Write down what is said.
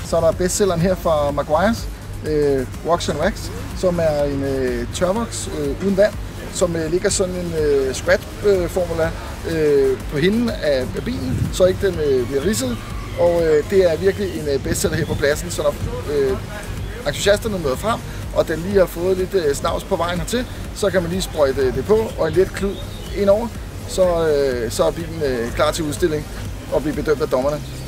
Så er der bestselleren her fra Maguires, Wax and Wax, som er en tørvoks uden vand, som ligger sådan en scratch-formula på hinden af bilen, så ikke den bliver ridset. Og det er virkelig en bestseller her på pladsen, så når entusiasterne møder frem, og den lige har fået lidt snavs på vejen hertil, så kan man lige sprøjte det på, og en let klud indover, så er bilen klar til udstilling og blive bedømt af dommerne.